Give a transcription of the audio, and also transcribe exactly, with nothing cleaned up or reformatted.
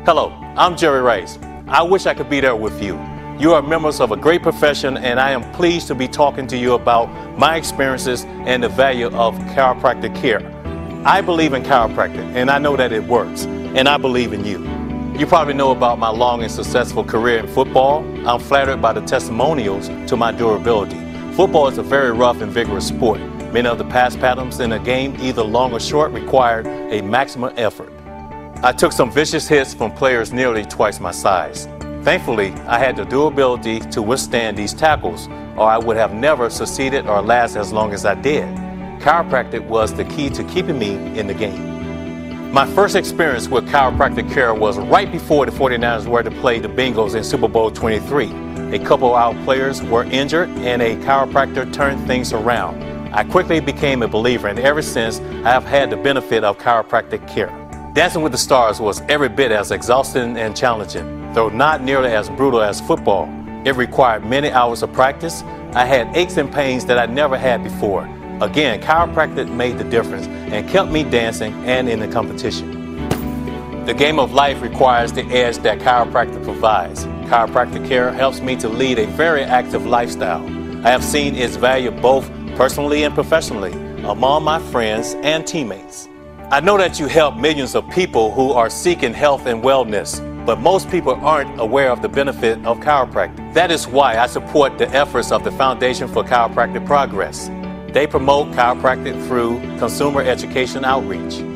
Hello, I'm Jerry Rice. I wish I could be there with you. You are members of a great profession, and I am pleased to be talking to you about my experiences and the value of chiropractic care. I believe in chiropractic, and I know that it works, and I believe in you. You probably know about my long and successful career in football. I'm flattered by the testimonials to my durability. Football is a very rough and vigorous sport. Many of the pass patterns in a game, either long or short, required a maximum effort. I took some vicious hits from players nearly twice my size. Thankfully, I had the durability to withstand these tackles, or I would have never succeeded or lasted as long as I did. Chiropractic was the key to keeping me in the game. My first experience with chiropractic care was right before the forty-niners were to play the Bengals in Super Bowl twenty-three. A couple of our players were injured, and a chiropractor turned things around. I quickly became a believer, and ever since, I have had the benefit of chiropractic care. Dancing with the Stars was every bit as exhausting and challenging, though not nearly as brutal as football. It required many hours of practice. I had aches and pains that I never had before. Again, chiropractic made the difference and kept me dancing and in the competition. The game of life requires the edge that chiropractic provides. Chiropractic care helps me to lead a very active lifestyle. I have seen its value both personally and professionally among my friends and teammates. I know that you help millions of people who are seeking health and wellness, but most people aren't aware of the benefit of chiropractic. That is why I support the efforts of the Foundation for Chiropractic Progress. They promote chiropractic through consumer education outreach.